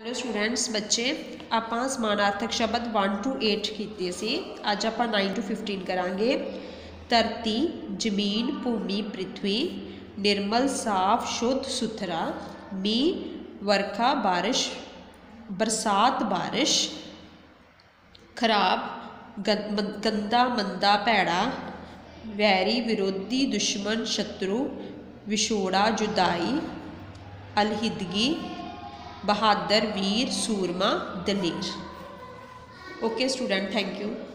Hello students बच्चे ਆਪਾਂ ਸਮਾਨਾਰਥਕ ਸ਼ਬਦ 1 to 8 ਕੀਤੇ ਸੀ। ਅੱਜ ਆਪਾਂ 9 to 15 ਕਰਾਂਗੇ। ਧਰਤੀ, ਜ਼ਮੀਨ, ਭੂਮੀ, ਪ੍ਰਿਥਵੀ, निर्मल साफ शुद्ध सुथरा, मीह, वर्खा, बारिश, बरसात, बारिश, खराब, गंदा, मंदा, भैड़ा, वैरी, विरोधी, दुश्मन, शत्रु, विछोड़ा, जुदाई, अलहिदगी, बहादुर, वीर, सूरमा, दलेर। Okay student, thank you.